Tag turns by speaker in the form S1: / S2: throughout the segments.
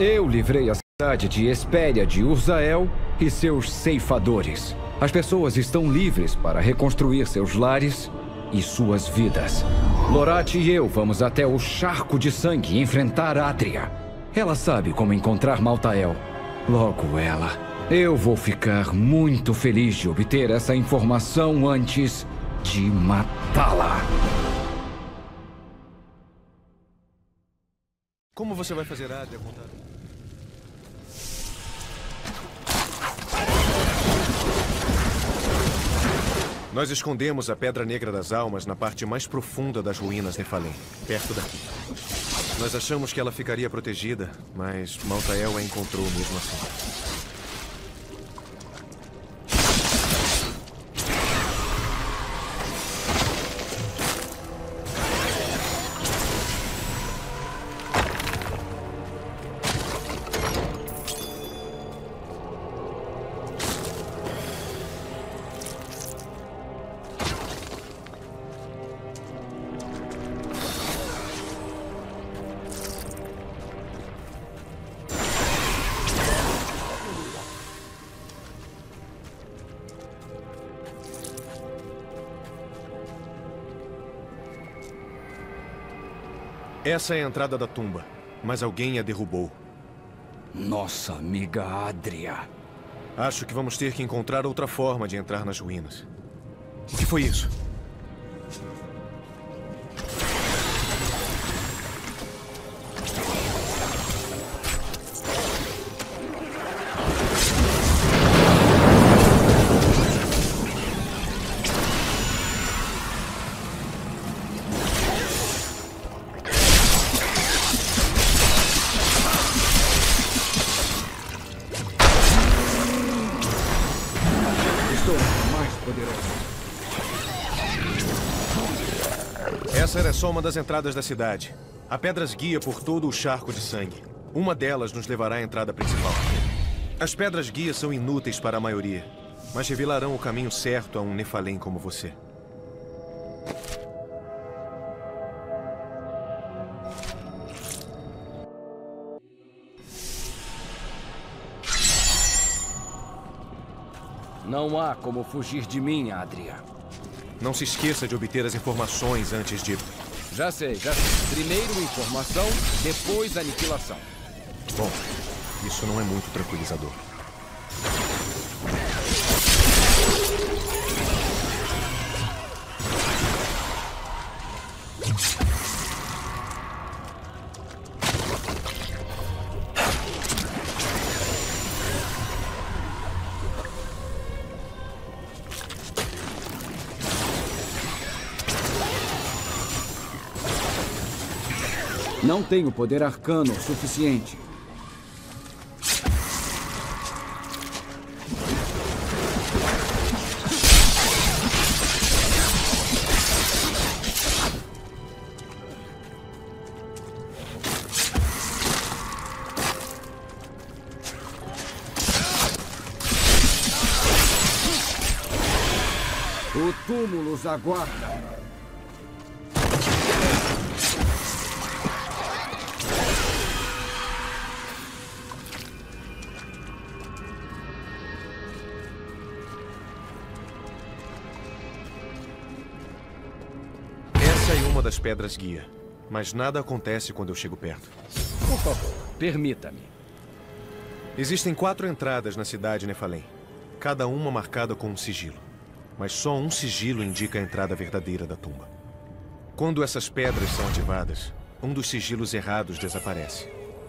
S1: Eu livrei a cidade de Hespéria de Urzael e seus ceifadores. As pessoas estão livres para reconstruir seus lares e suas vidas. Lorath e eu vamos até o Charco de Sangue enfrentar Adria. Ela sabe como encontrar Maltael. Logo ela. Eu vou ficar muito feliz de obter essa informação antes de matá-la.
S2: Como você vai fazer Adria contar? Nós escondemos a Pedra Negra das Almas na parte mais profunda das ruínas Nephalem, perto daqui. Nós achamos que ela ficaria protegida, mas Maltael a encontrou mesmo assim. Essa é a entrada da tumba, mas alguém a derrubou.
S1: Nossa amiga Adria.
S2: Acho que vamos ter que encontrar outra forma de entrar nas ruínas. O que foi isso? Essa era só uma das entradas da cidade. Há pedras guia por todo o Charco de Sangue. Uma delas nos levará à entrada principal. As pedras guia são inúteis para a maioria, mas revelarão o caminho certo a um Nephalem como você.
S1: Não há como fugir de mim, Adria.
S2: Não se esqueça de obter as informações antes de...
S1: Já sei, já sei. Primeiro informação, depois aniquilação.
S2: Bom, isso não é muito tranquilizador.
S1: Não tenho poder arcano o suficiente. O túmulo os aguarda.
S2: Das pedras guia, mas nada acontece quando eu chego perto.
S1: Por favor, permita-me.
S2: Existem 4 entradas na cidade Nephalem, cada uma marcada com um sigilo. Mas só um sigilo indica a entrada verdadeira da tumba. Quando essas pedras são ativadas, um dos sigilos errados desaparece.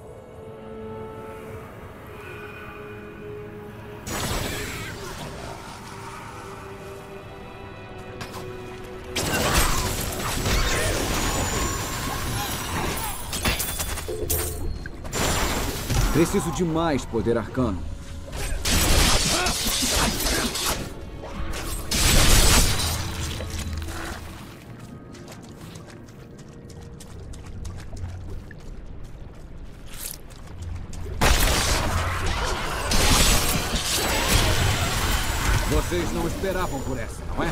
S1: Preciso de mais poder arcano. Vocês não esperavam por essa, não é?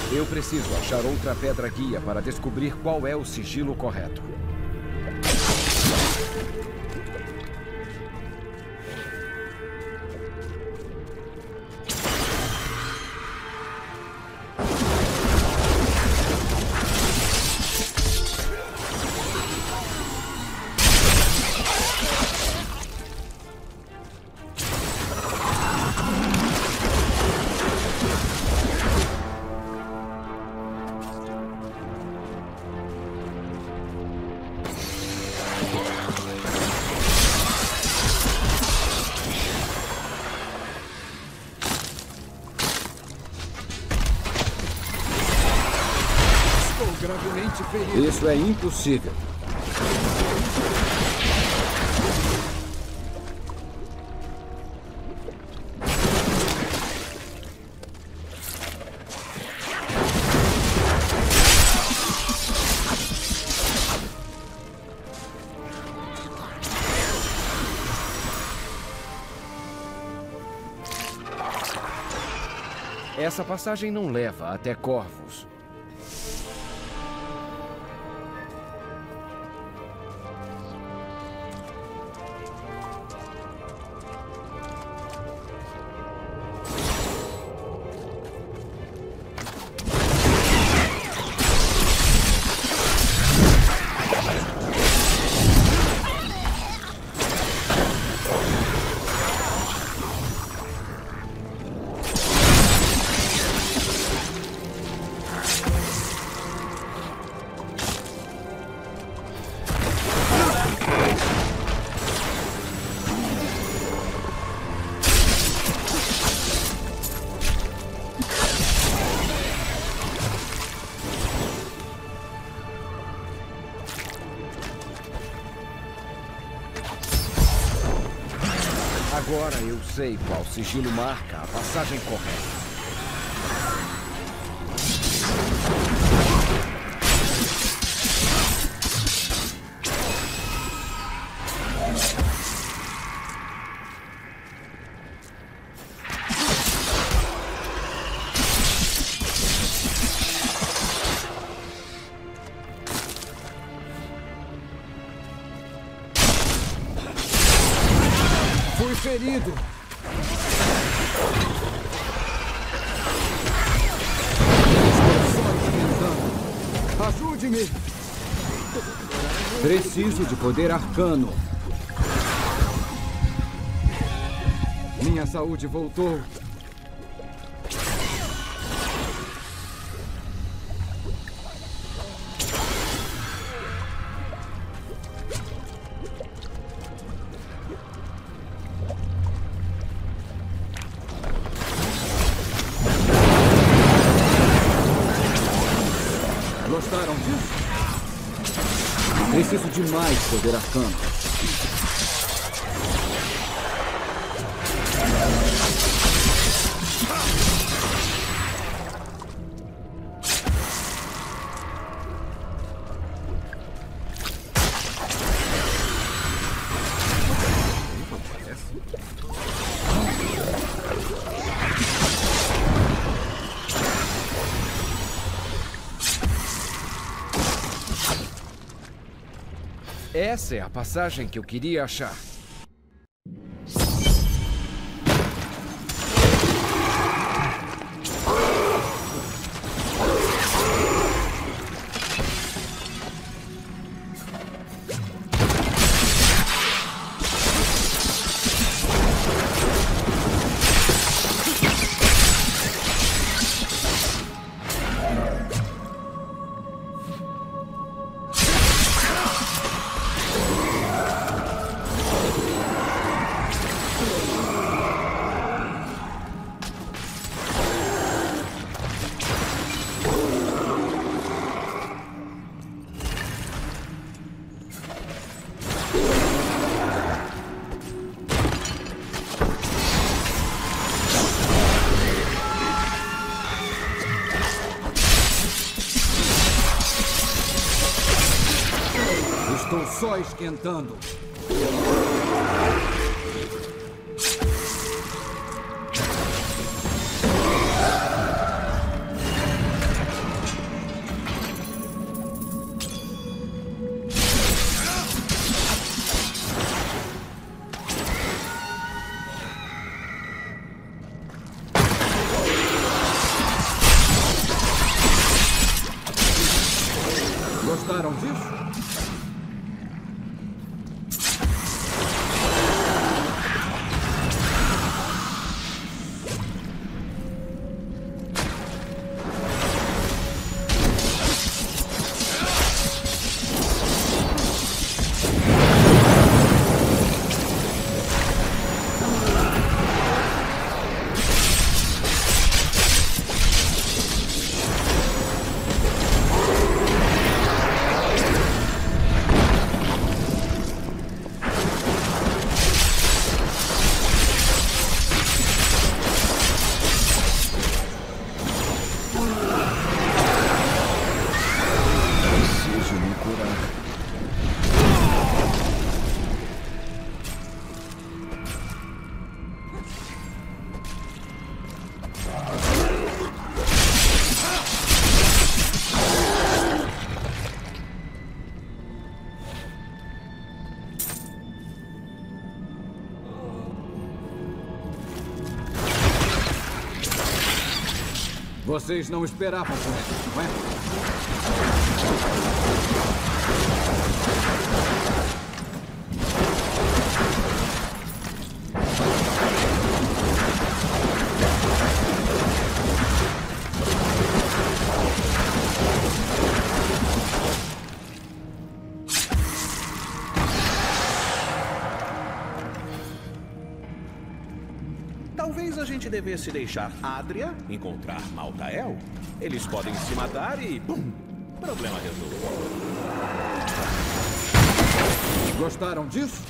S1: Eu preciso achar outra pedra guia para descobrir qual é o sigilo correto. Isso é impossível. Essa passagem não leva até Corvus. Agora eu sei qual sigilo marca a passagem correta. Fui ferido. Estou só enfrentando. Ajude-me. Preciso de poder arcano. Minha saúde voltou. Gostaram disso? Preciso de mais poder arcano. Essa é a passagem que eu queria achar. Estou só esquentando. Gostaram disso? Vocês não esperavam por isso, não é?
S3: Talvez a gente devesse deixar Adria encontrar Maltael. Eles podem se matar e... Pum! Problema resolvido.
S1: Gostaram disso?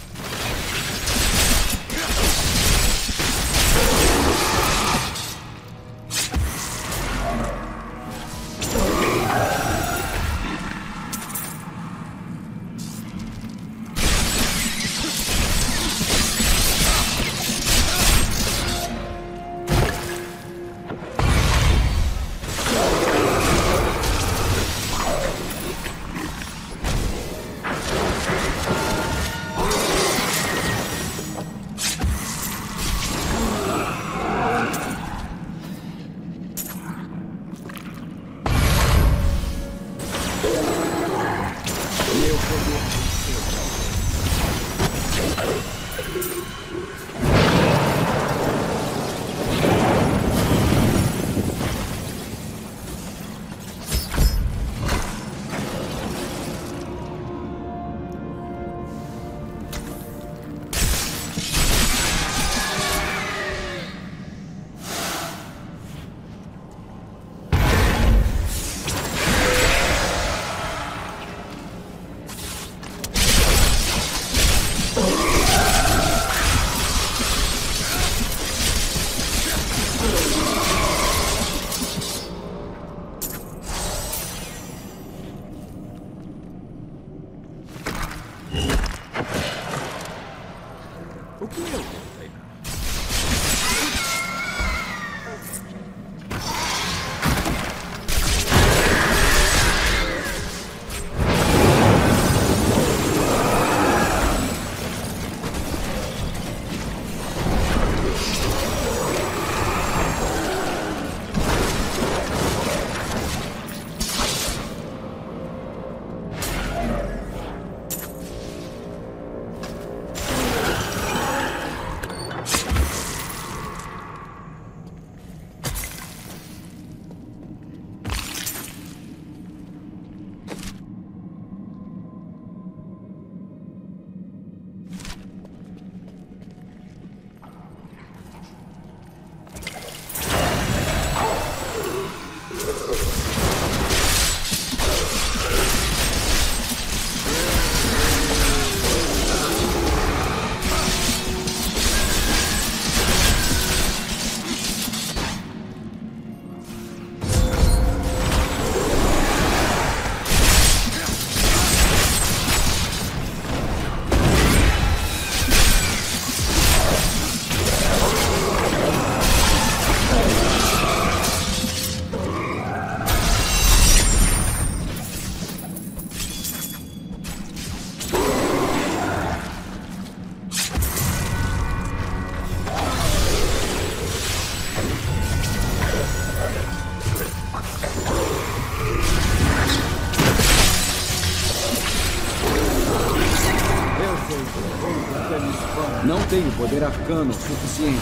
S1: tenho poder arcano suficiente.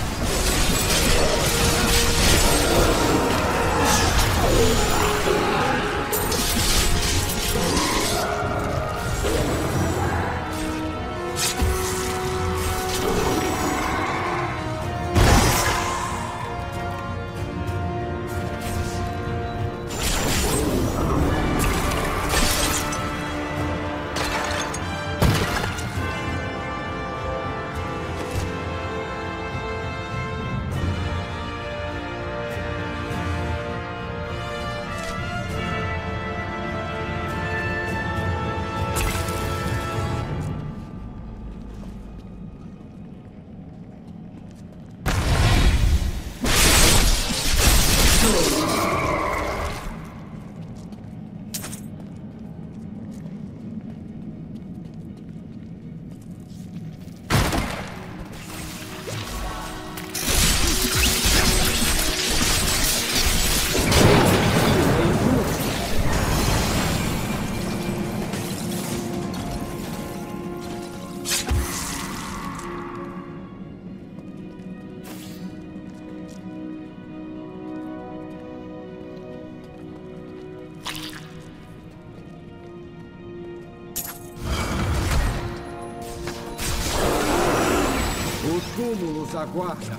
S1: O túmulo nos aguarda.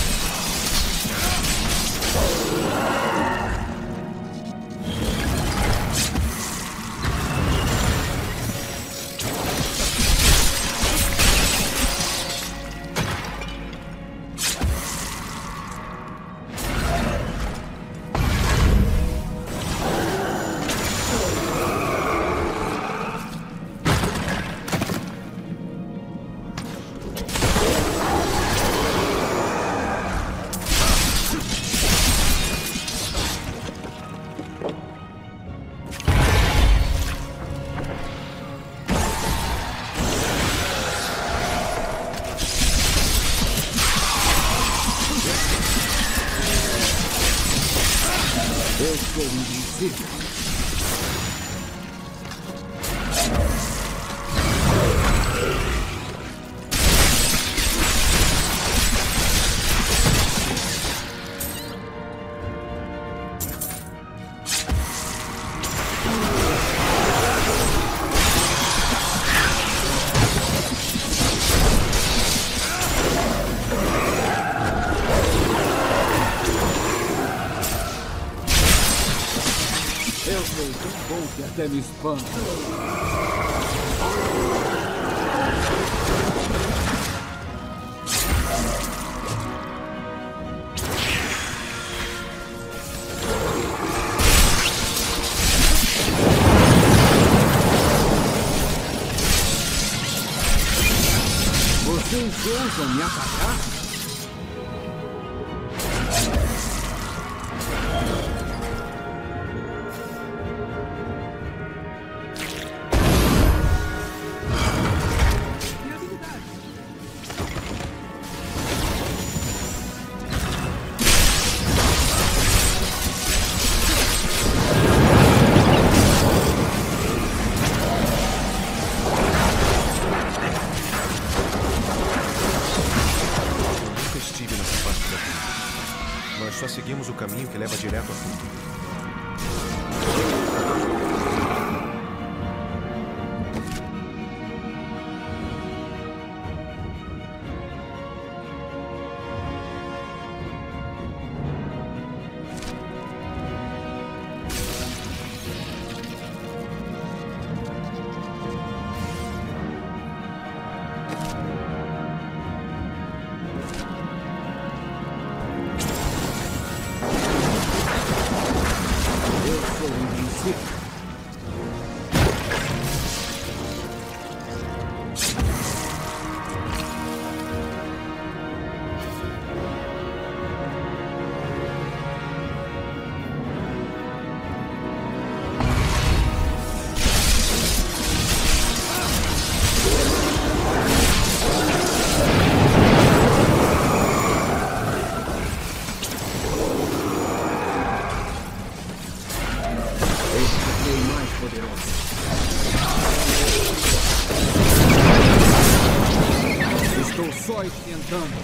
S1: Eu sou invencível. Eu sou tão bom que até me espanta. Vocês ousam me atacar?
S2: Nós só seguimos o caminho que leva direto à tumba. Estou
S1: só esquentando.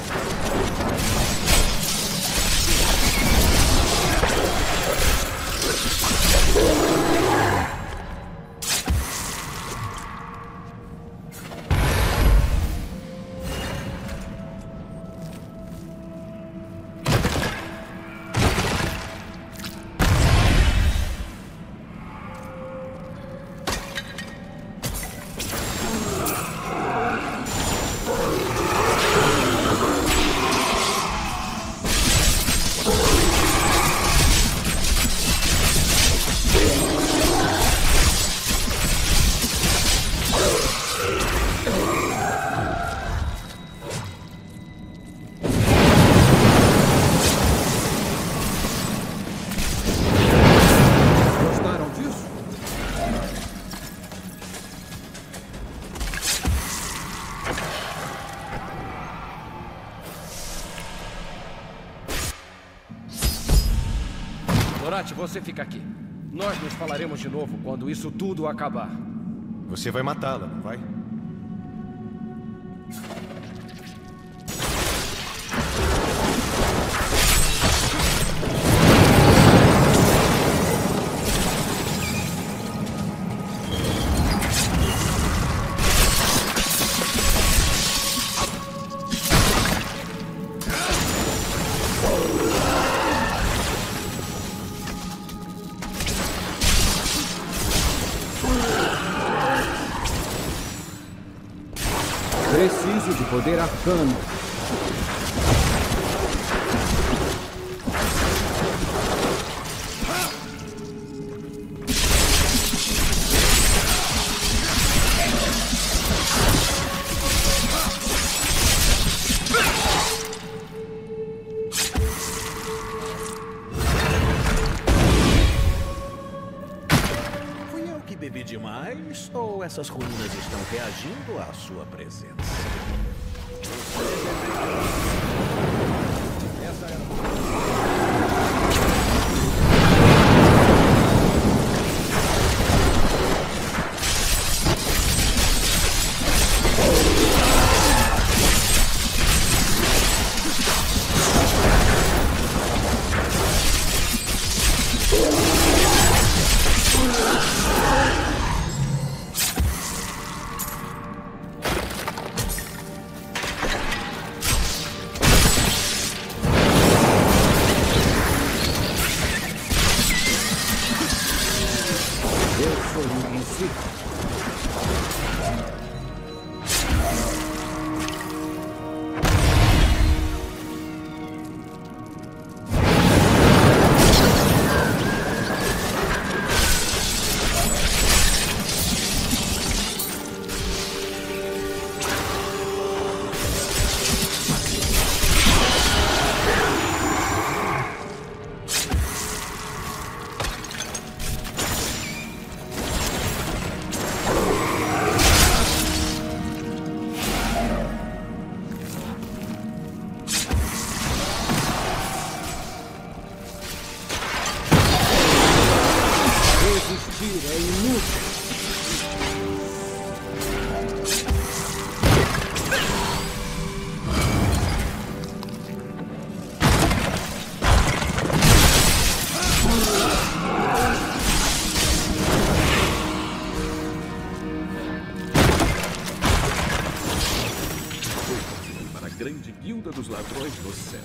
S4: Lorath, você fica aqui. Nós nos falaremos de novo quando isso tudo acabar.
S2: Você vai matá-la, não vai?
S1: Preciso de poder arcano.
S3: Fui eu que bebi demais ou essas ruínas estão reagindo à sua presença?
S1: Resistir é inútil.
S3: Para a grande guilda dos ladrões do céu.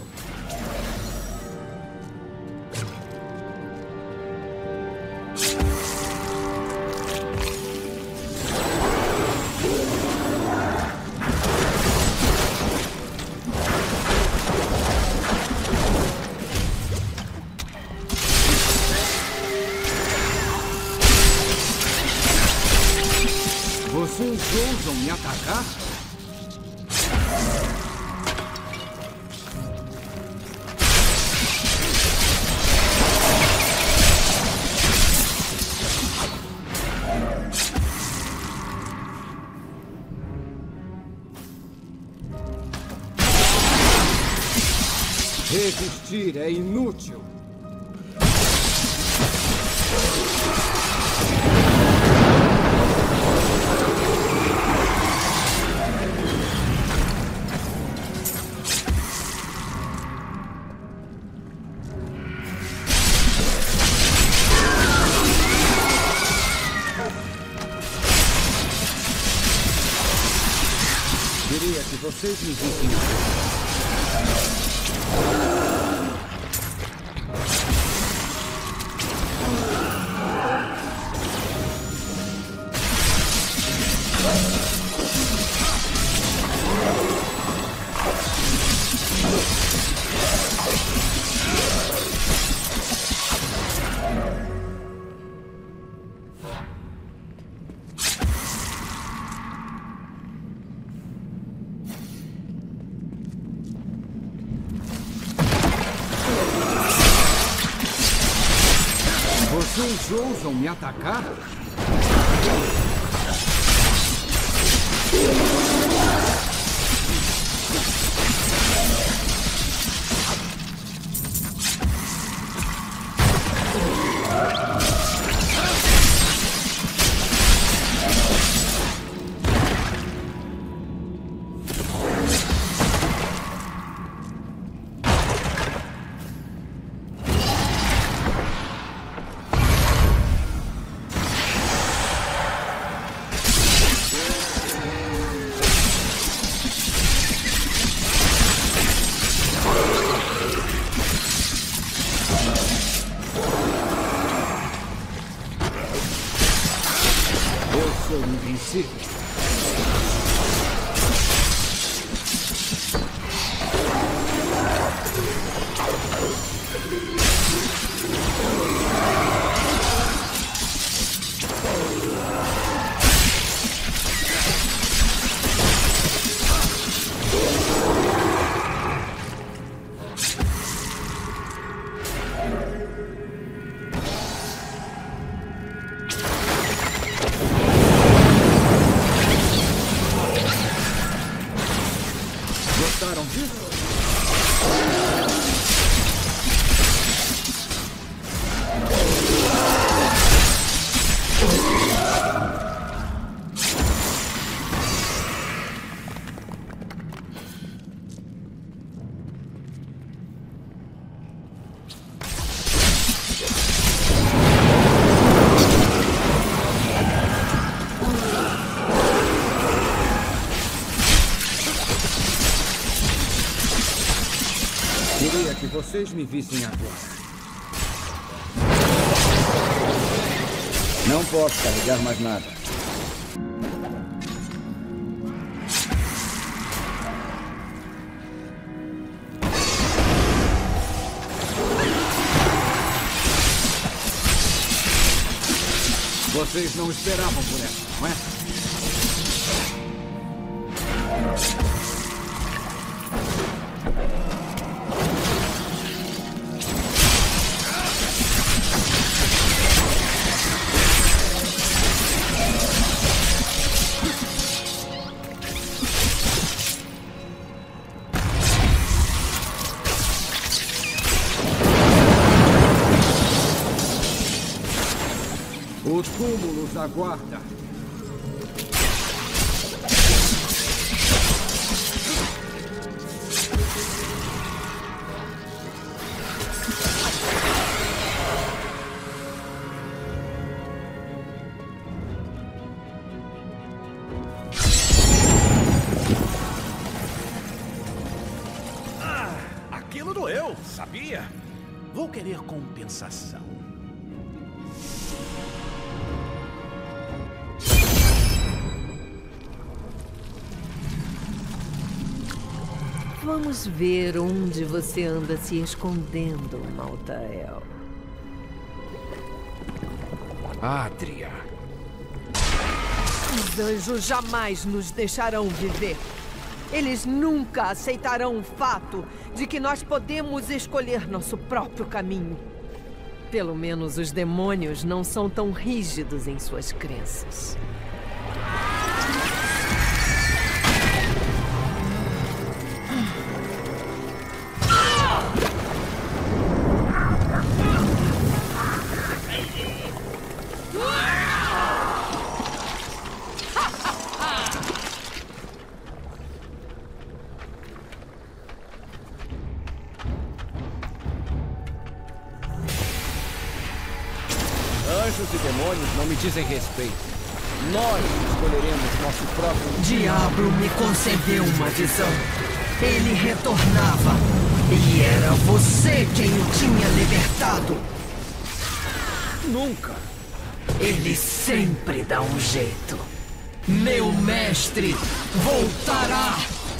S1: Vocês ousam me atacar? Resistir é inútil.
S4: vocês me vissem aqui. Vocês ousam me atacar? Eu sou invencível. Gostaram disso? Queria que vocês me vissem agora. Não posso carregar mais nada. Vocês não esperavam por essa, não é? O túmulo os aguarda.
S3: Aquilo doeu, sabia? Vou querer compensação.
S5: Vamos ver onde você anda se escondendo, Maltael.
S1: Adria.
S5: Os anjos jamais nos deixarão viver. Eles nunca aceitarão o fato de que nós podemos escolher nosso próprio caminho. Pelo menos os demônios não são tão rígidos em suas crenças.
S4: Anjos e demônios não me dizem respeito. Nós escolheremos nosso próprio...
S5: Diablo me concedeu uma visão. Ele retornava. E era você quem o tinha libertado.
S4: Nunca.
S5: Ele sempre dá um jeito. Meu mestre voltará.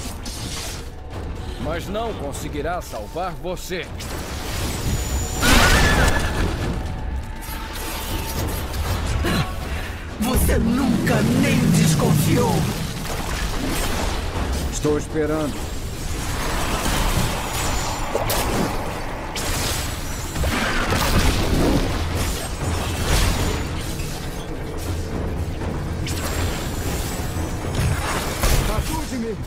S4: Mas não conseguirá salvar você.
S5: Você nunca nem desconfiou.
S1: Estou esperando. Ajude-me!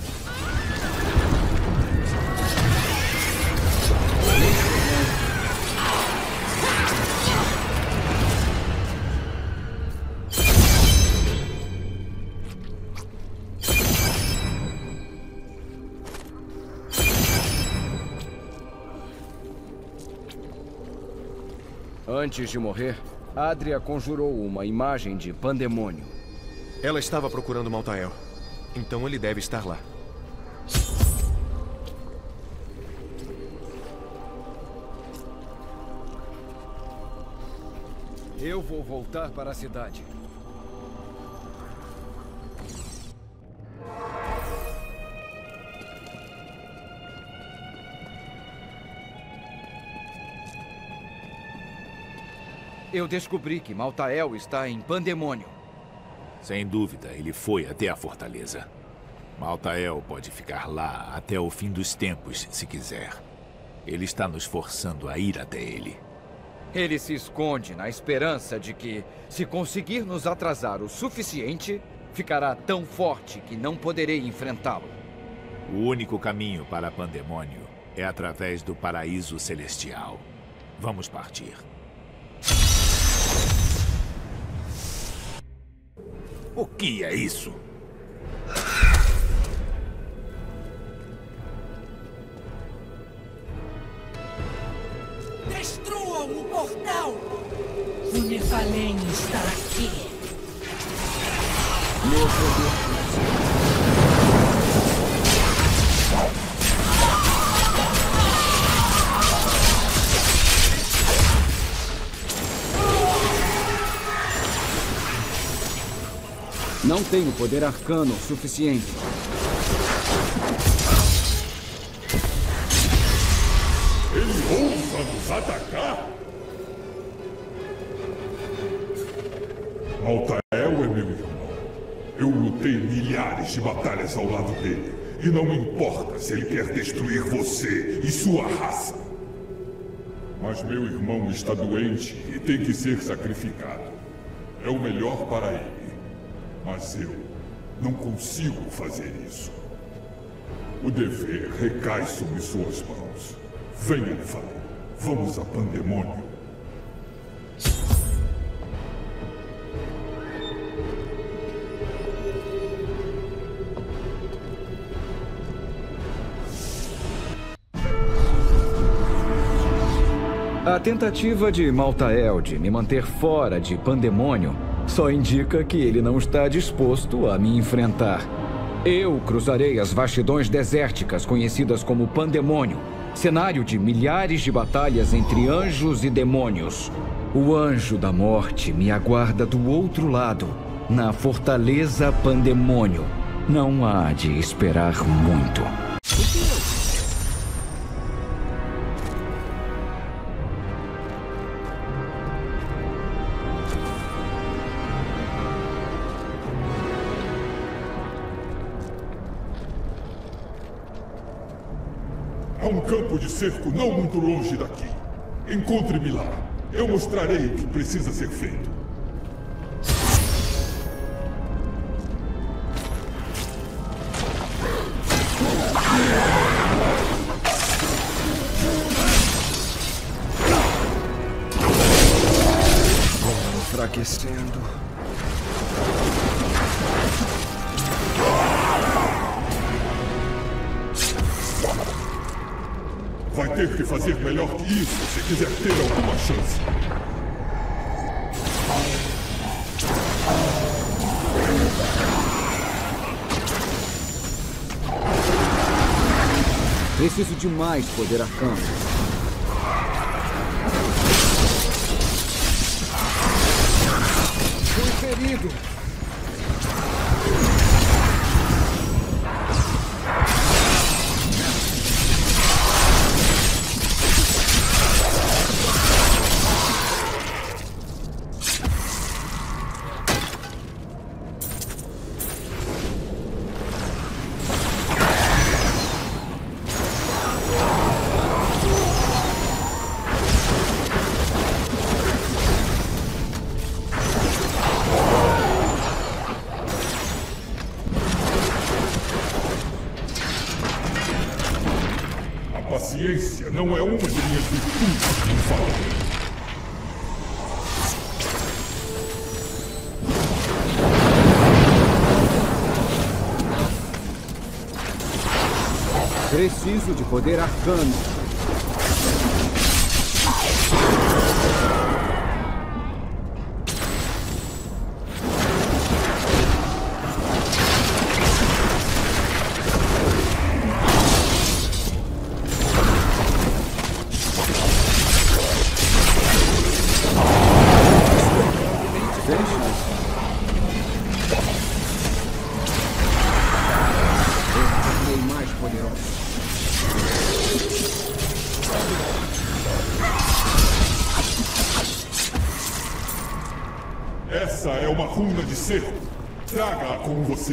S4: Antes de morrer, Adria conjurou uma imagem de Pandemônio.
S2: Ela estava procurando Maltael. Então ele deve estar lá.
S4: Eu vou voltar para a cidade. Eu descobri que Maltael está em Pandemônio.
S6: Sem dúvida, ele foi até a fortaleza. Maltael pode ficar lá até o fim dos tempos, se quiser. Ele está nos forçando a ir até ele.
S4: Ele se esconde na esperança de que, se conseguir nos atrasar o suficiente, ficará tão forte que não poderei enfrentá-lo.
S6: O único caminho para Pandemônio é através do Paraíso Celestial. Vamos partir. O que é isso?
S5: Destruam o portal! O Nephalem está aqui.
S1: Meu poder. Não tenho poder arcano o suficiente.
S7: Ele ousa nos atacar? Maltael é meu irmão. Eu lutei milhares de batalhas ao lado dele. E não me importa se ele quer destruir você e sua raça. Mas meu irmão está doente e tem que ser sacrificado. É o melhor para ele. Mas eu não consigo fazer isso. O dever recai sobre suas mãos. Venha, Nephalem. Vamos a Pandemônio.
S1: A tentativa de Maltael de me manter fora de Pandemônio só indica que ele não está disposto a me enfrentar. Eu cruzarei as vastidões desérticas conhecidas como Pandemônio, cenário de milhares de batalhas entre anjos e demônios. O anjo da morte me aguarda do outro lado, na fortaleza Pandemônio. Não há de esperar muito.
S7: Há um campo de cerco não muito longe daqui. Encontre-me lá. Eu mostrarei o que precisa ser feito.
S3: Enfraquecendo.
S7: Vai ter que fazer melhor que isso se quiser ter alguma chance.
S1: Preciso de mais poder arcano. Fui ferido.
S7: Paciência não é uma de minhas virtudes, me fala.
S1: Preciso de poder arcano.
S7: Essa é uma runa de cerco. Traga-a com você.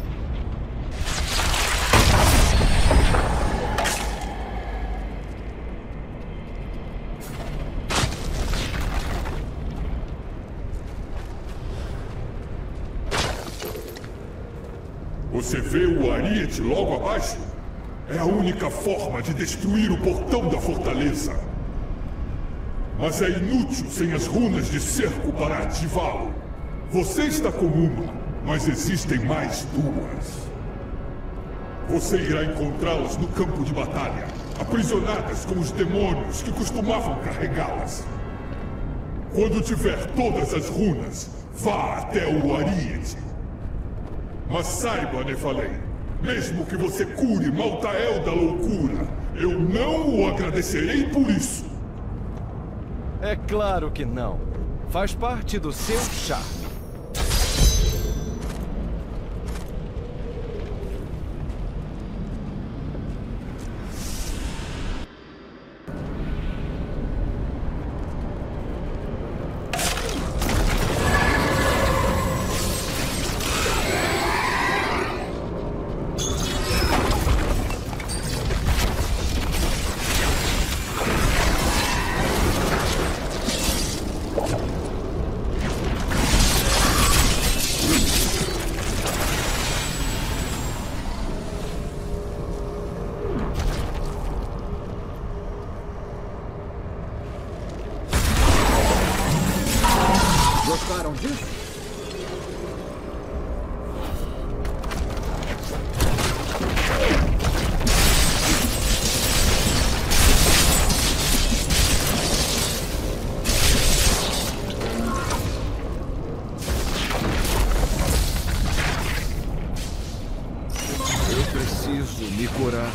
S7: Você vê o ariete logo abaixo? É a única forma de destruir o portão da fortaleza. Mas é inútil sem as runas de cerco para ativá-lo. Você está com uma, mas existem mais duas. Você irá encontrá-las no campo de batalha, aprisionadas com os demônios que costumavam carregá-las. Quando tiver todas as runas, vá até o ariete. Mas saiba, Nephalem, mesmo que você cure Maltael da loucura, eu não o agradecerei por isso.
S8: É claro que não. Faz parte do seu charme.
S1: Gostaram disso?
S8: Eu preciso me curar.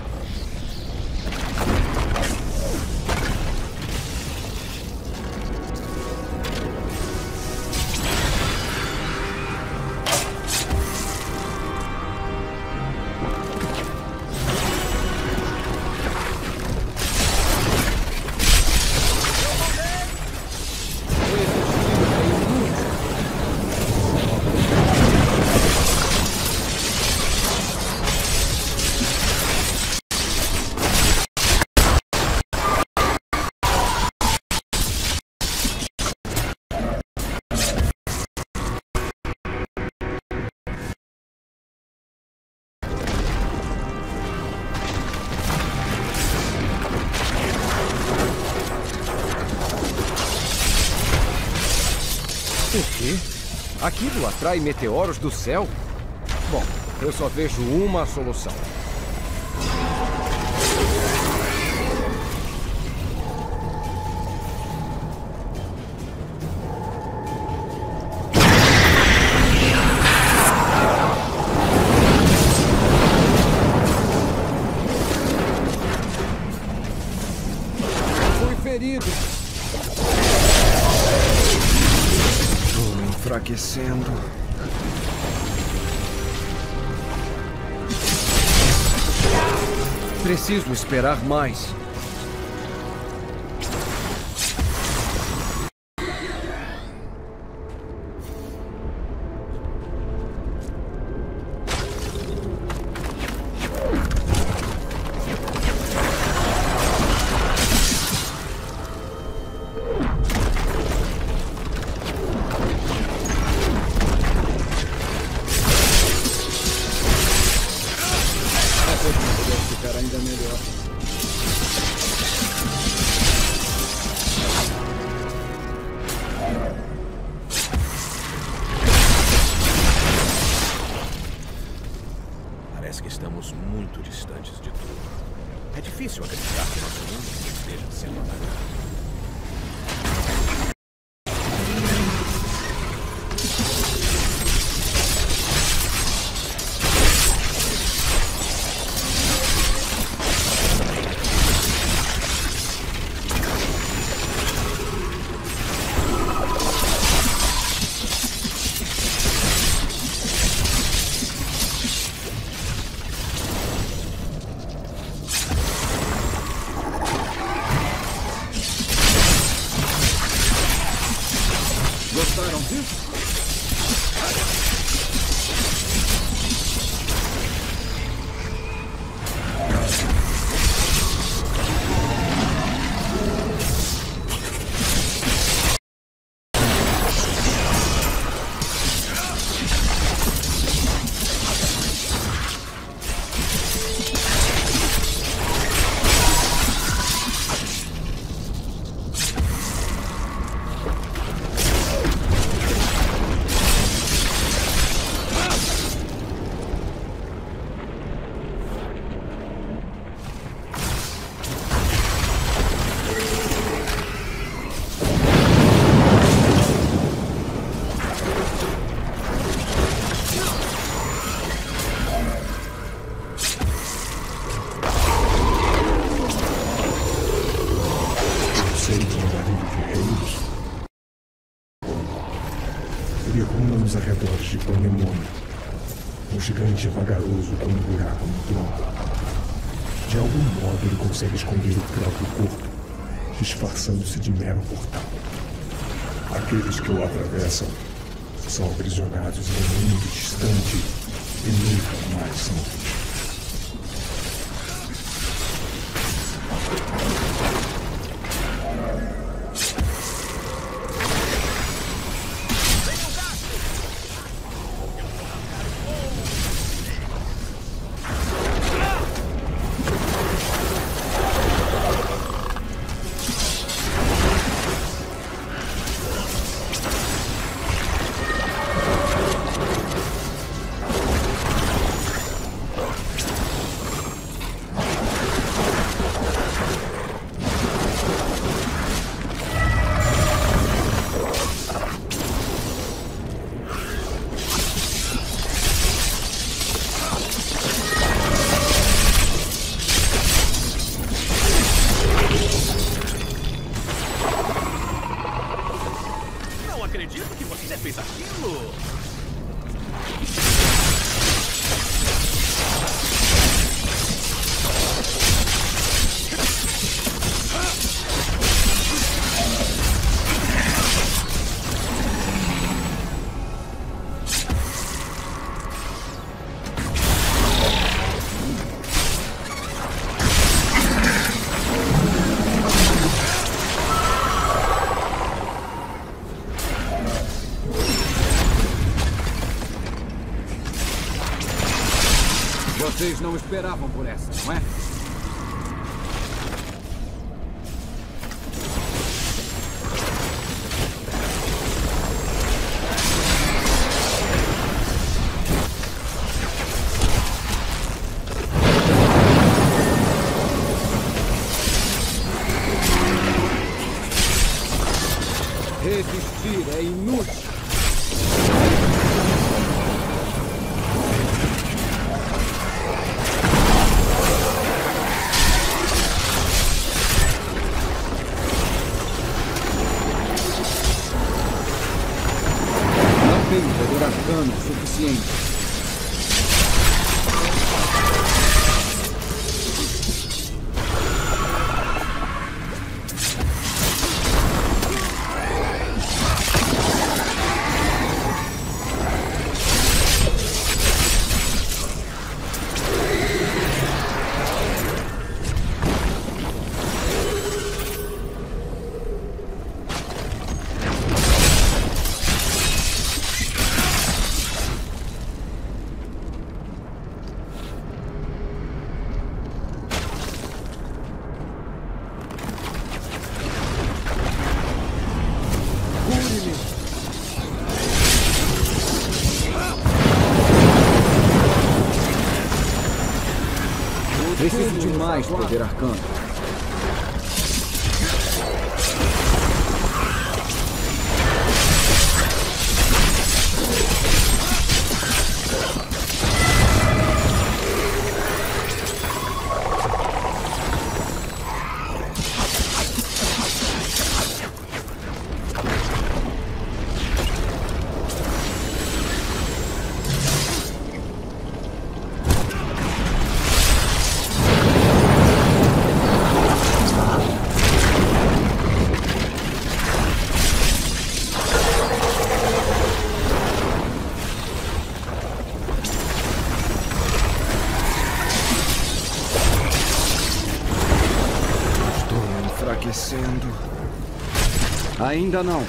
S1: O quê? Aquilo atrai meteoros do céu? Bom, eu só vejo uma solução.
S8: Tô enfraquecendo. Preciso esperar mais.
S3: Parece que estamos muito distantes de tudo. É difícil acreditar que nosso mundo esteja sendo atacado.
S1: Gostaram disso?
S7: Ele ronda nos arredores de Pandemônio, um gigante vagaroso com um buraco no tronco. De algum modo ele consegue esconder o próprio corpo, disfarçando-se de mero portal. Aqueles que o atravessam são aprisionados em um mundo distante e nunca mais são vistos.
S3: Acredito que você fez aquilo!
S1: Vocês não esperavam por essa, não é? Resistir é inútil. tenho poder arcano suficiente. Preciso de mais poder arcano. Enfraquecendo. Ainda não.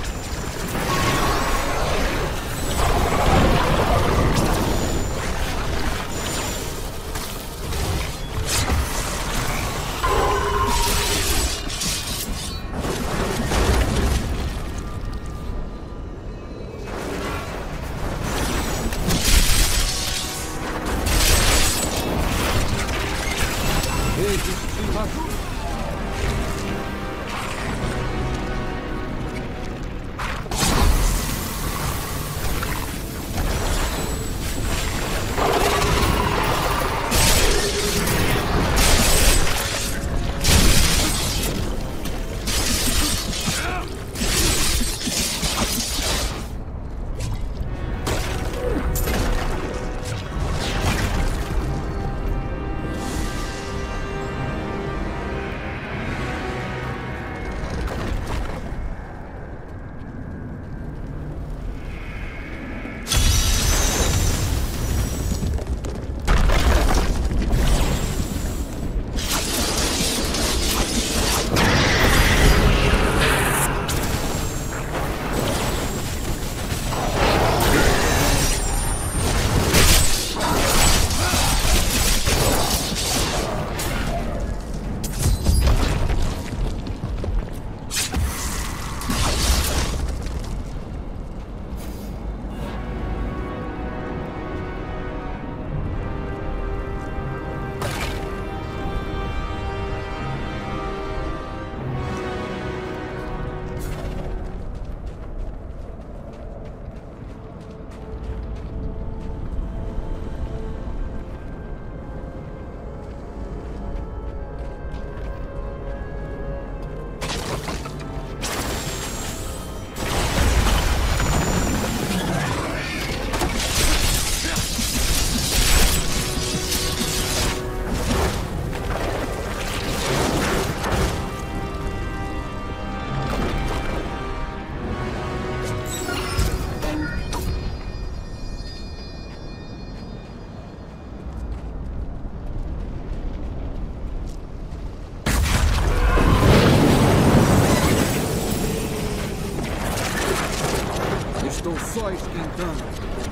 S1: Estou só esquentando.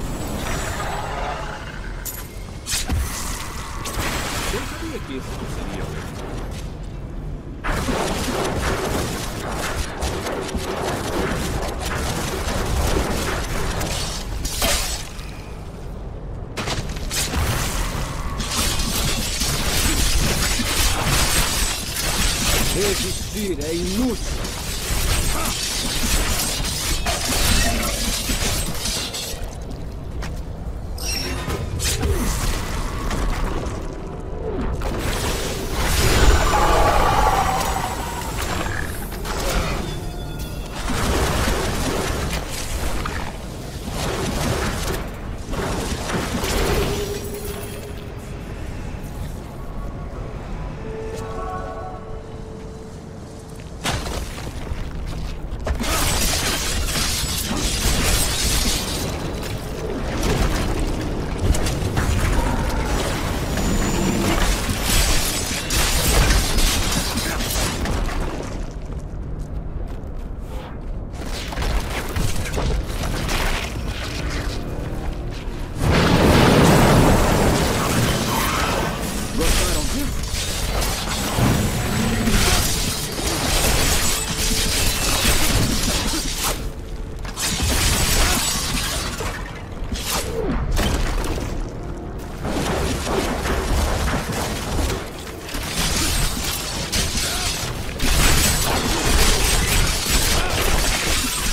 S3: Eu sabia que isso não seria o
S1: Resistir é inútil.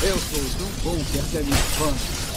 S9: Eu sou tão bom que até me espanto.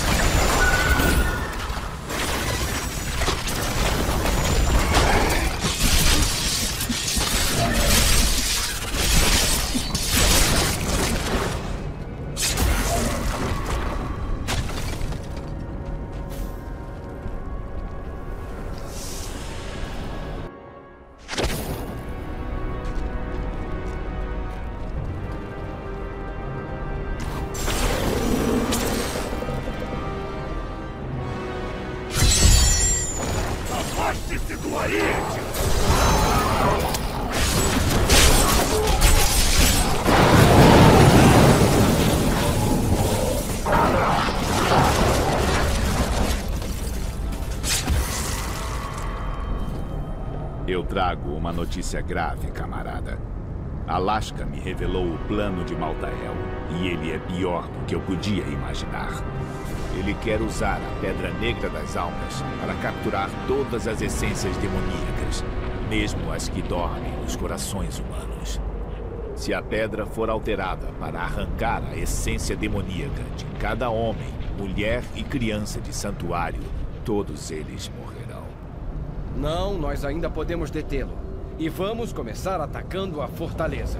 S6: Eu trago uma notícia grave, camarada. Alaska me revelou o plano de Maltael, e ele é pior do que eu podia imaginar. Ele quer usar a Pedra Negra das Almas para capturar todas as essências demoníacas, mesmo as que dormem nos corações humanos. Se a pedra for alterada para arrancar a essência demoníaca de cada homem, mulher e criança de santuário, todos eles morrerão.
S8: Não, nós ainda podemos detê-lo. E vamos começar atacando a fortaleza.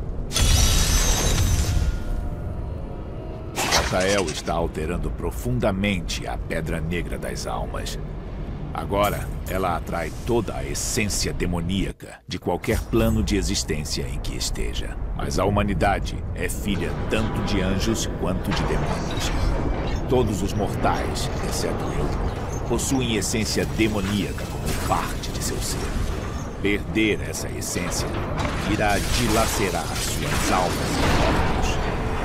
S6: Maltael está alterando profundamente a Pedra Negra das Almas. Agora, ela atrai toda a essência demoníaca de qualquer plano de existência em que esteja. Mas a humanidade é filha tanto de anjos quanto de demônios. Todos os mortais, exceto eu, possuem essência demoníaca como parte de seu ser. Perder essa essência irá dilacerar suas almas e corpos.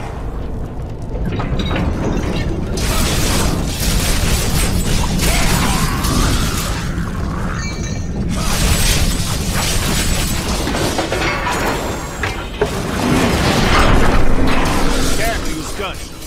S3: Quebre os ganchos.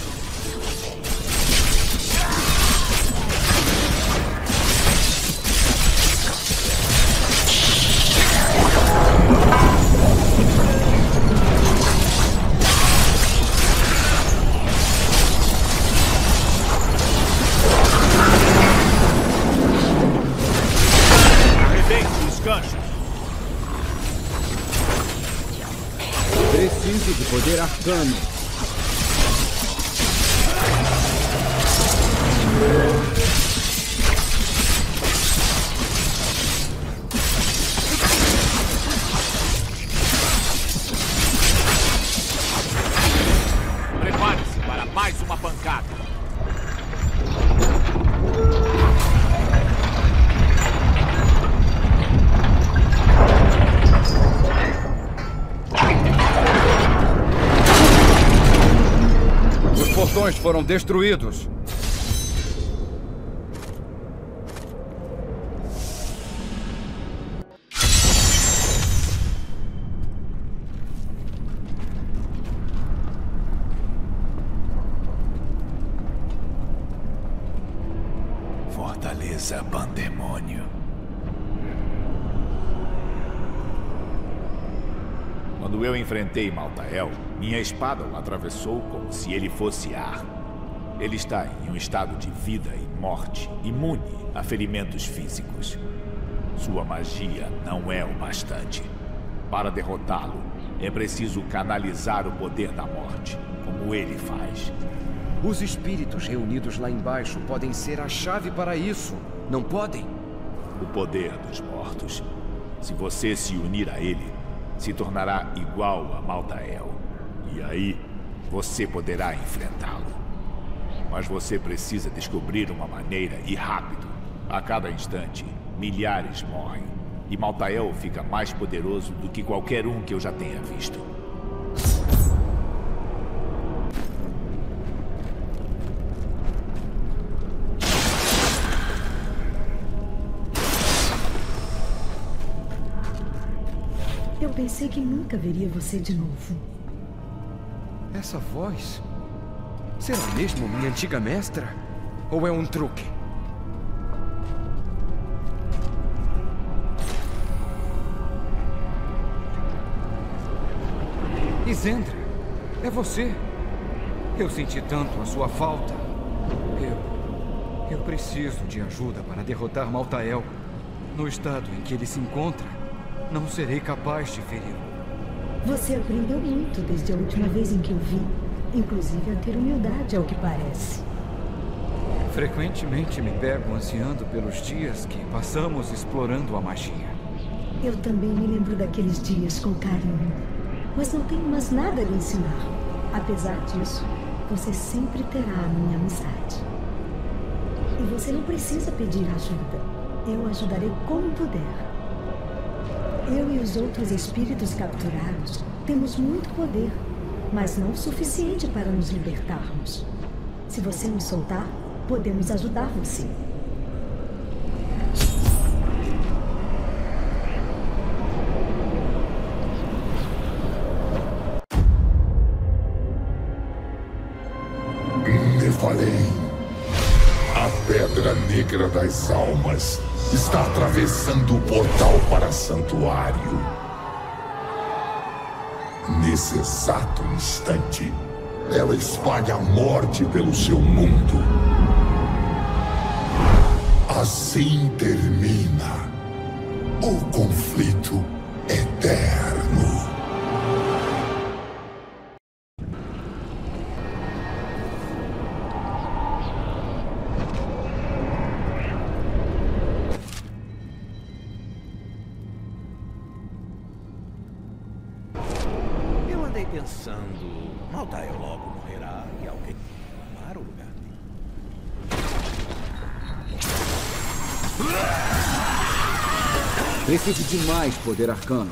S9: Preciso de poder arcano.
S6: Prepare-se para mais uma pancada.
S1: Os portões foram destruídos.
S6: Fortaleza Pandemônio. Quando eu enfrentei Maltael, minha espada o atravessou como se ele fosse ar. Ele está em um estado de vida e morte, imune a ferimentos físicos. Sua magia não é o bastante. Para derrotá-lo, é preciso canalizar o poder da morte, como ele faz.
S8: Os espíritos reunidos lá embaixo podem ser a chave para isso, não podem?
S6: O poder dos mortos. Se você se unir a ele, se tornará igual a Maltael. E aí, você poderá enfrentá-lo. Mas você precisa descobrir uma maneira e rápido. A cada instante, milhares morrem. E Maltael fica mais poderoso do que qualquer um que eu já tenha visto.
S10: Eu pensei que nunca veria você de novo.
S8: Essa voz... será mesmo minha antiga mestra? Ou é um truque?
S1: Isendra, é você. Eu senti tanto a sua falta. Eu preciso de ajuda para derrotar Maltael. No estado em que ele se encontra, não serei capaz de feri-lo.
S10: Você aprendeu muito desde a última vez em que o vi. Inclusive a ter humildade, ao que parece.
S1: Frequentemente me pego ansiando pelos dias que passamos explorando a magia.
S10: Eu também me lembro daqueles dias com carinho. Mas não tenho mais nada a lhe ensinar. Apesar disso, você sempre terá a minha amizade. E você não precisa pedir ajuda. Eu ajudarei como puder. Eu e os outros espíritos capturados temos muito poder, mas não o suficiente para nos libertarmos. Se você nos soltar, podemos ajudar você.
S7: Nephalem, a Pedra Negra das Almas está atravessando o portal para Santuário. Nesse exato instante, ela espalha a morte pelo seu mundo. Assim termina o conflito eterno.
S3: Eu andei pensando, Maltael logo morrerá e alguém para o lugar dele.
S1: Preciso de mais poder arcano.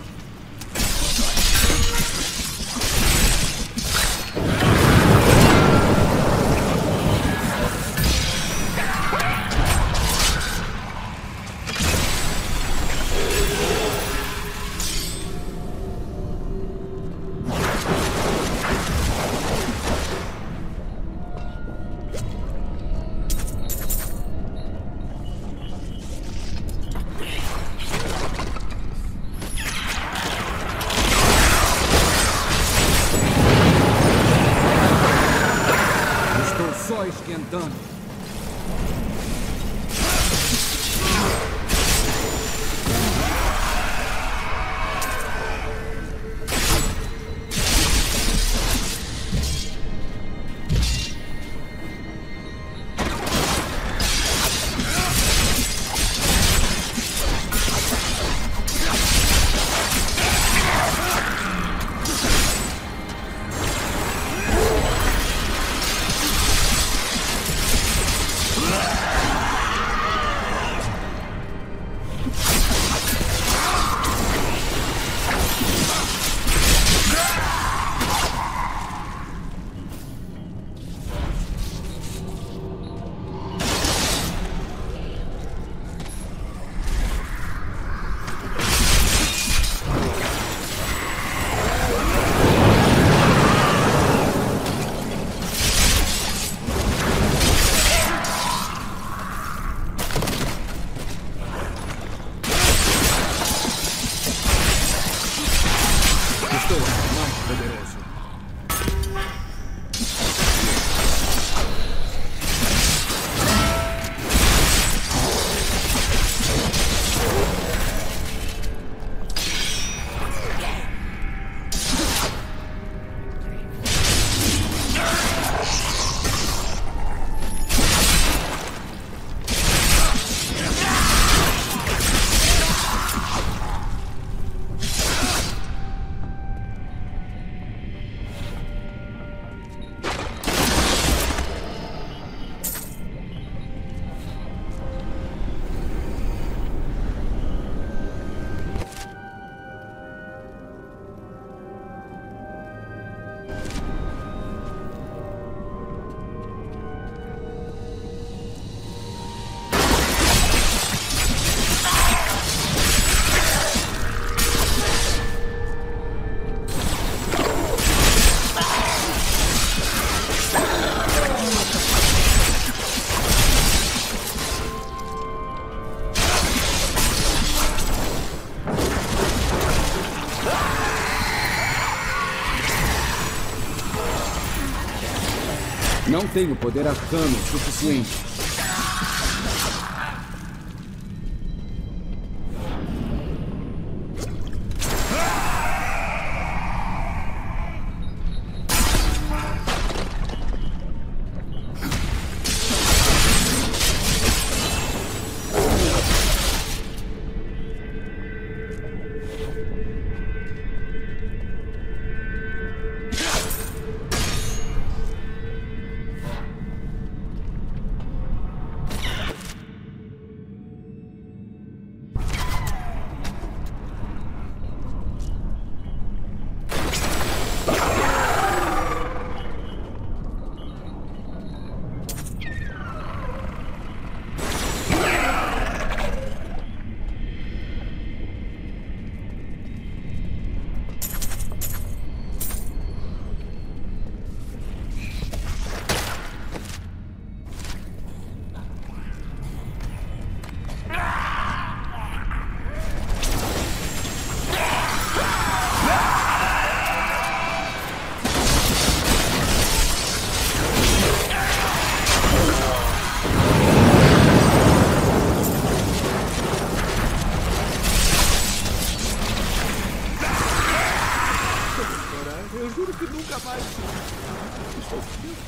S9: Não tenho poder arcano suficiente.
S3: Eu juro que nunca mais estou vivo.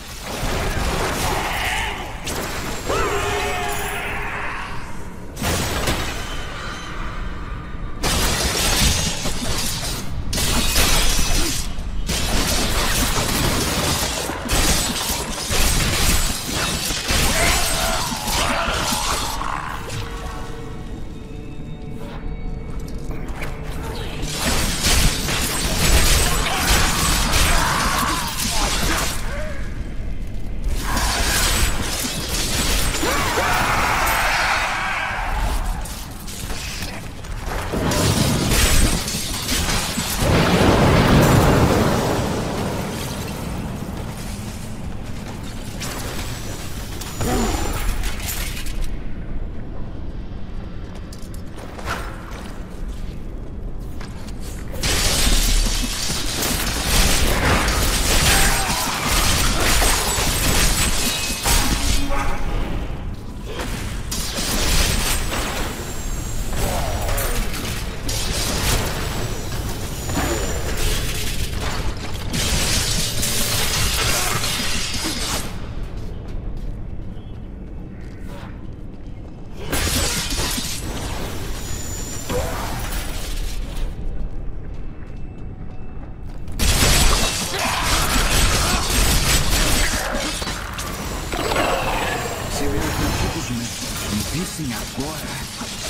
S9: Vissem agora.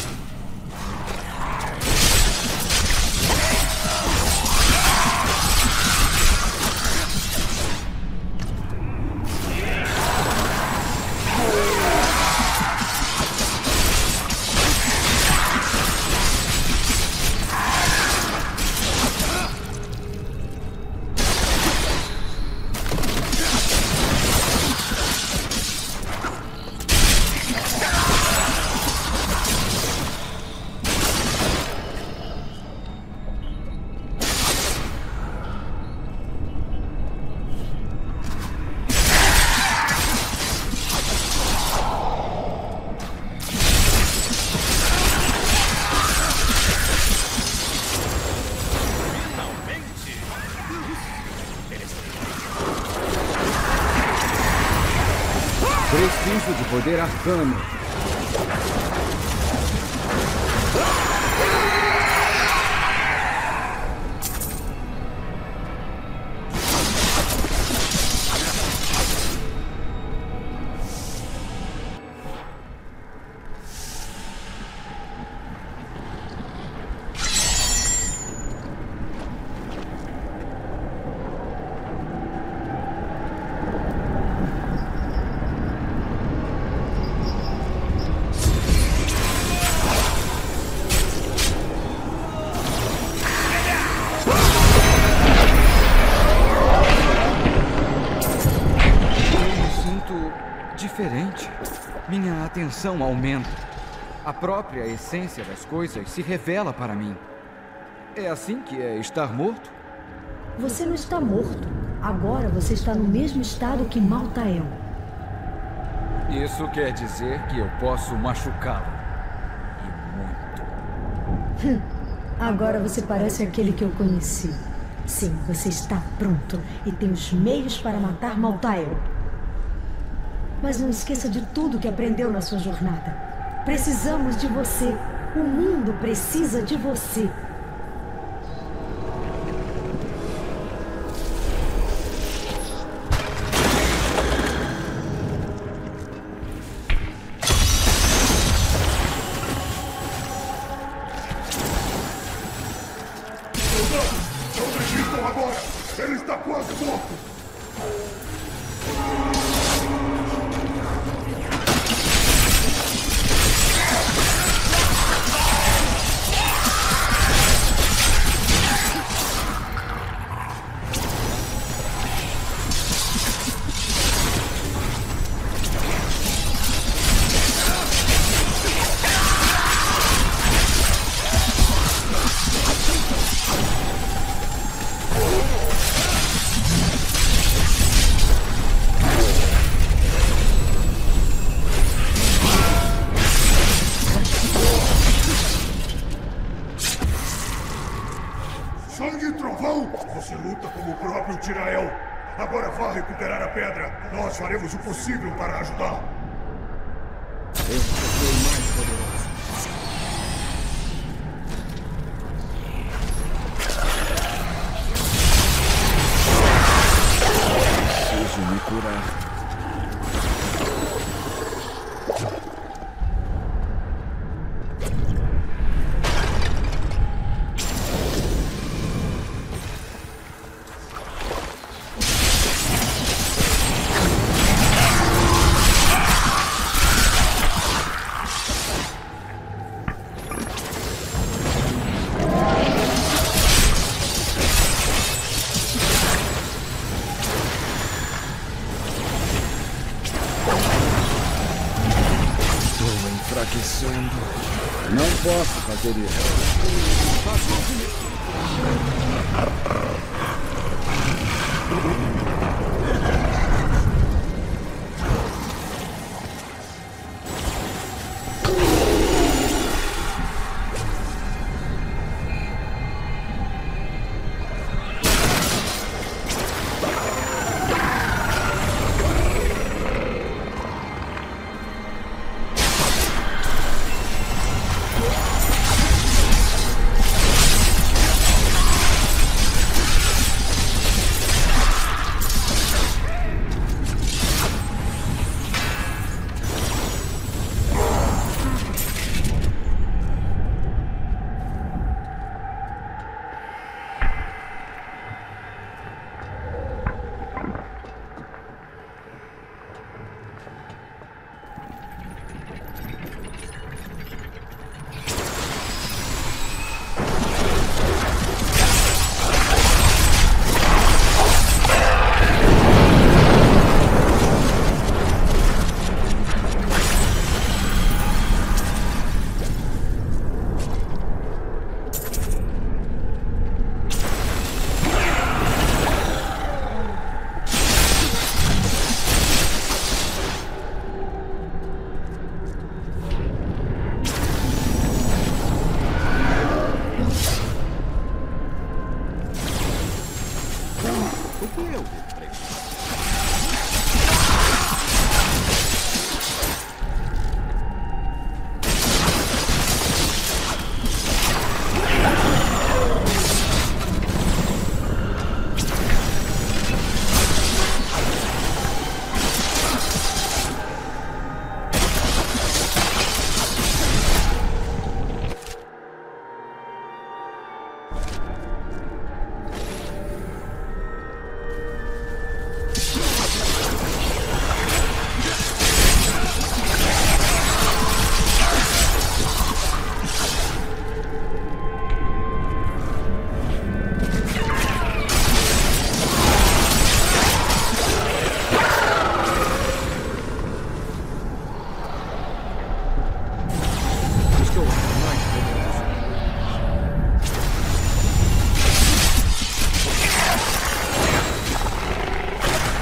S9: Preciso de poder arcano.
S1: Diferente. Minha atenção aumenta. A própria essência das coisas se revela para mim. É assim que é estar morto?
S10: Você não está morto. Agora você está no mesmo estado que Maltael.
S1: Isso quer dizer que eu posso machucá-lo. E muito.
S10: Agora você parece aquele que eu conheci. Sim, você está pronto e tem os meios para matar Maltael. Mas não esqueça de tudo que aprendeu na sua jornada. Precisamos de você. O mundo precisa de você.
S7: Sangue e trovão! Você luta como o próprio Tirael. Agora vá recuperar a pedra. Nós faremos o possível para ajudar.
S8: Eu sou mais poderoso. Preciso me curar.
S9: Não posso fazer isso.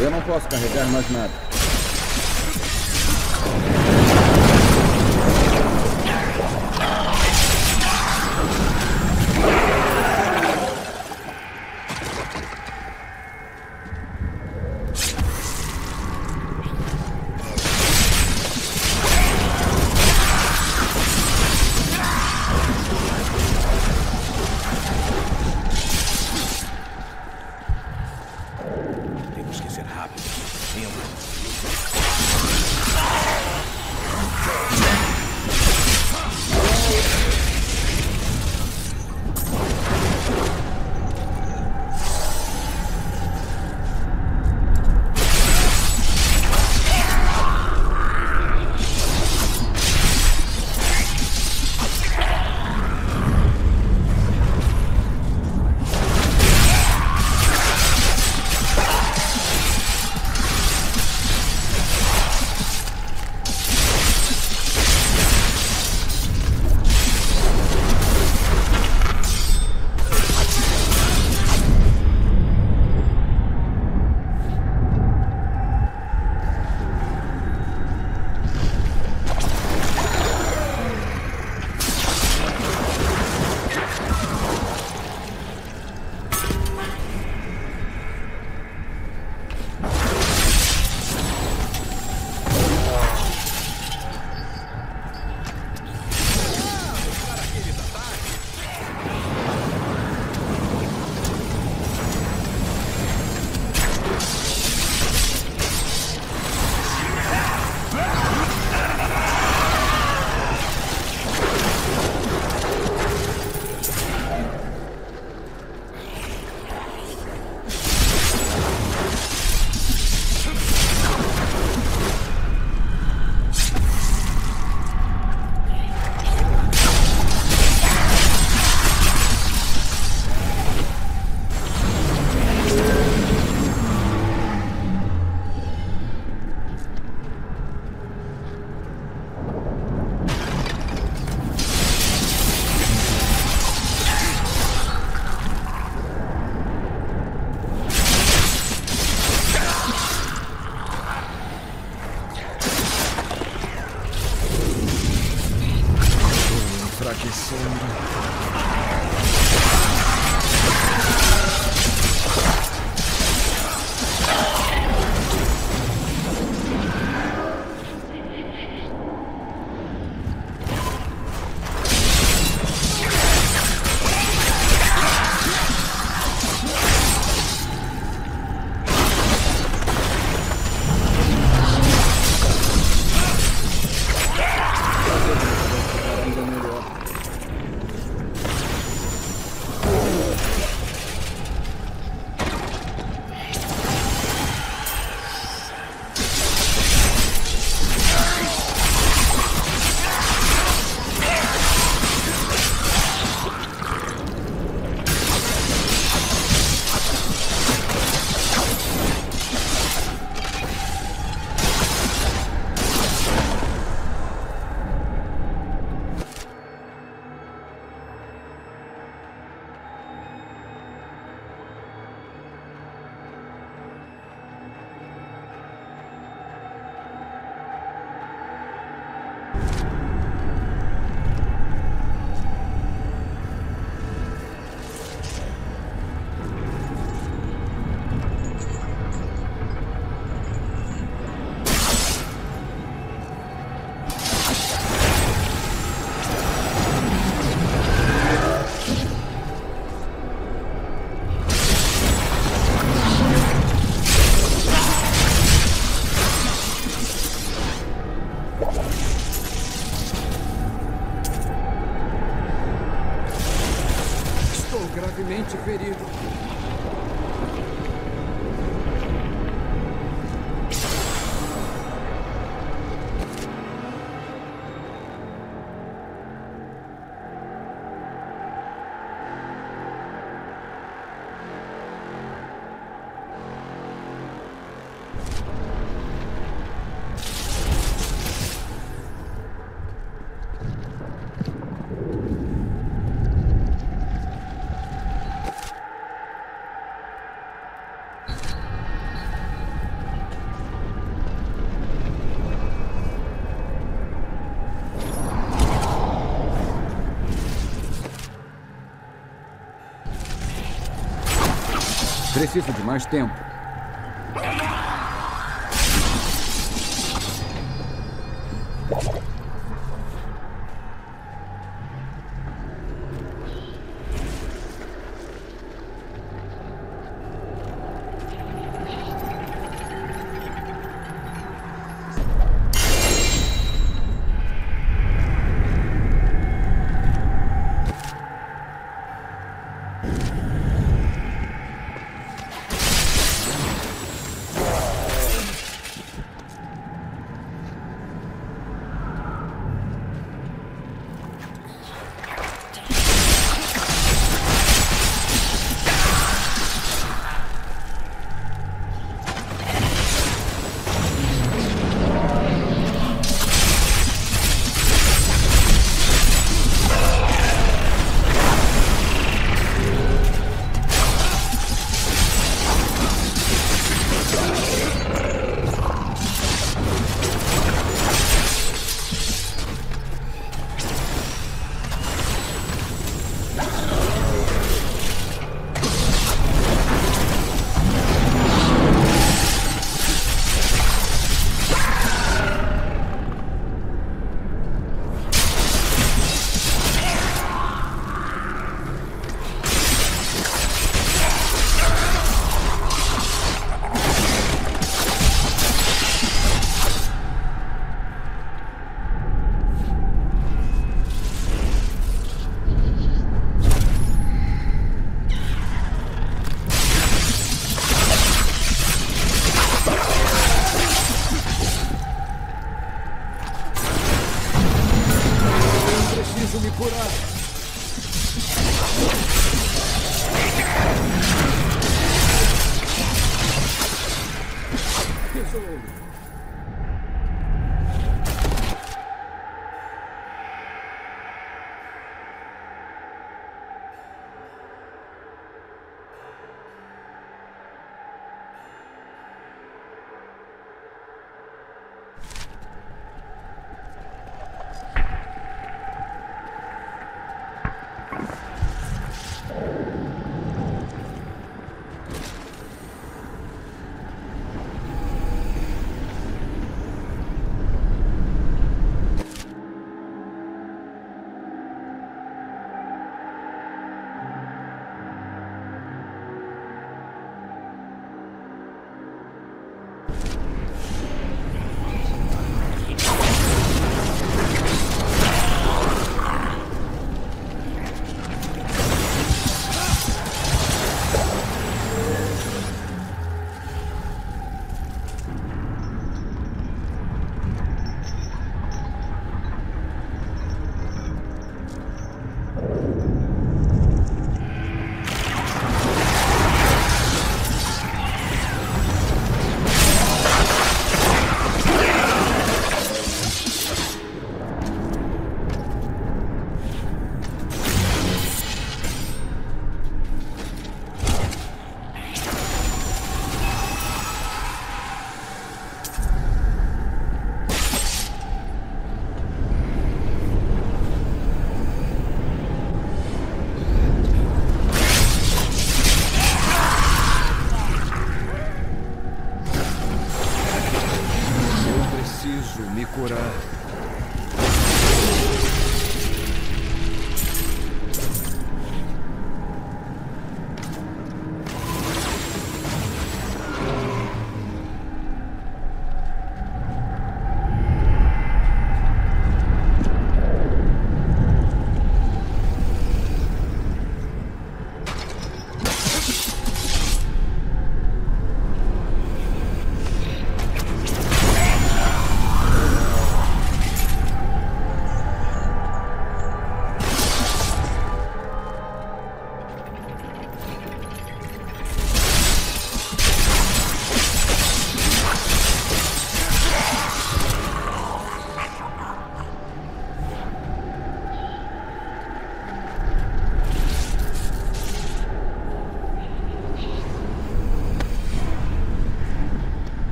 S9: Eu não posso carregar mais nada.
S3: Temos que ser rápidos.
S8: gravemente ferido.
S1: Preciso de mais tempo.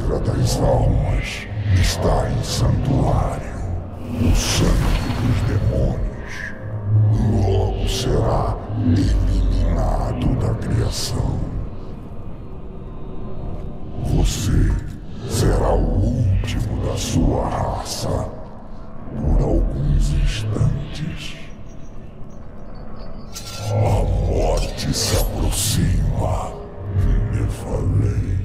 S7: negra das almas está em santuário, no sangue dos demônios. Logo será eliminado da criação. Você será o último da sua raça por alguns instantes. A morte se aproxima, Nephalem.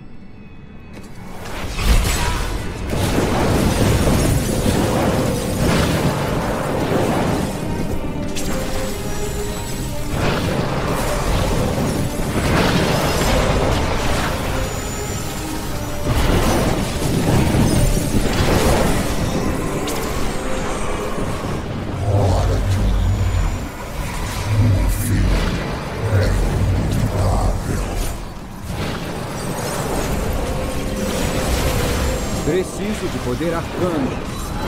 S1: Preciso de poder arcano.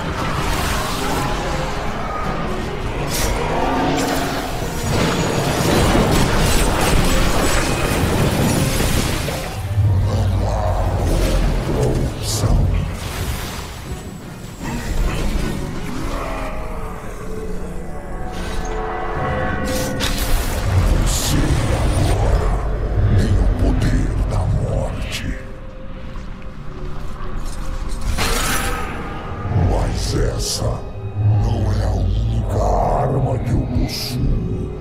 S1: Essa não é a única arma que eu possuo.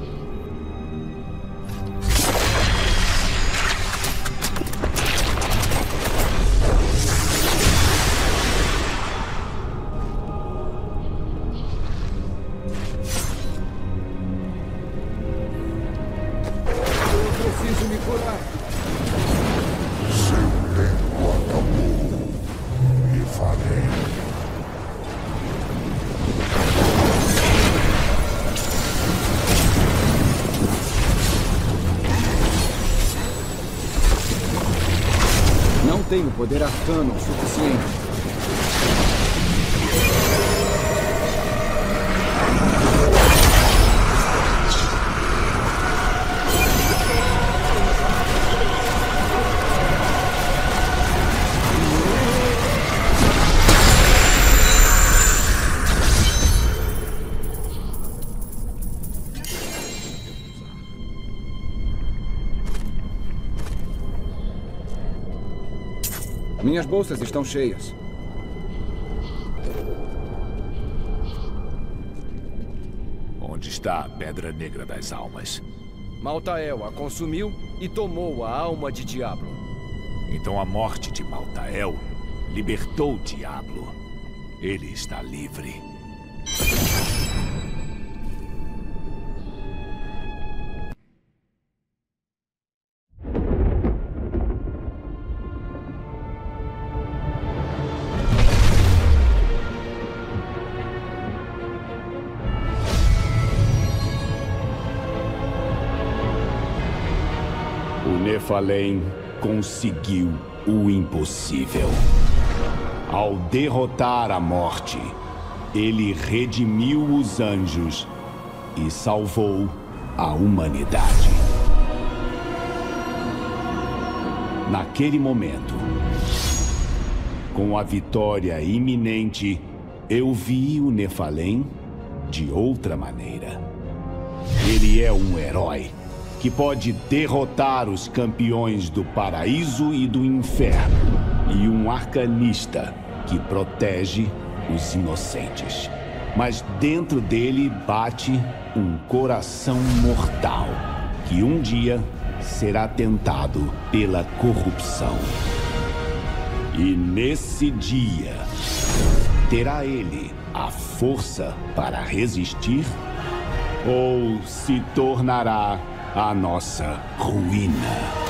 S8: Eu preciso me curar.
S7: Seu tempo acabou, Nephalem.
S1: Não tenho poder arcano o suficiente. Minhas bolsas estão cheias.
S6: Onde está a Pedra Negra das Almas?
S4: Maltael a consumiu e tomou a alma de Diablo.
S6: Então a morte de Maltael libertou Diablo. Ele está livre. O Nephalem conseguiu o impossível. Ao derrotar a morte, ele redimiu os anjos e salvou a humanidade. Naquele momento, com a vitória iminente, eu vi o Nephalem de outra maneira. Ele é um herói que pode derrotar os campeões do paraíso e do inferno, e um arcanista que protege os inocentes. Mas dentro dele bate um coração mortal, que um dia será tentado pela corrupção. E nesse dia, terá ele a força para resistir? Ou se tornará a nossa ruína?